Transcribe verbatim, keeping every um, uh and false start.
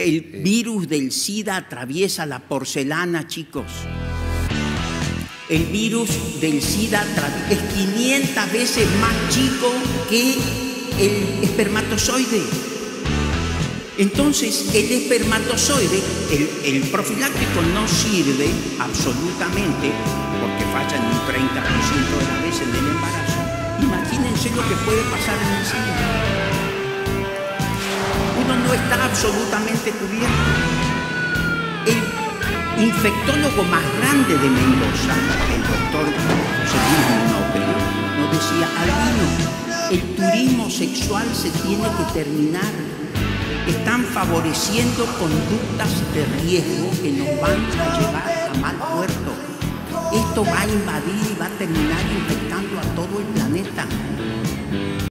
El virus del SIDA atraviesa la porcelana, chicos. El virus del SIDA es quinientas veces más chico que el espermatozoide. Entonces, el espermatozoide, el, el profiláctico no sirve absolutamente porque falla en un treinta por ciento de las veces en el embarazo. Imagínense lo que puede pasar en el SIDA. Uno no está absolutamente cubierto. El infectólogo más grande de Mendoza, el doctor José Luis Monoprio, nos decía: Albino, el turismo sexual se tiene que terminar. Están favoreciendo conductas de riesgo que nos van a llevar a mal puerto. Esto va a invadir y va a terminar infectando a todo el planeta.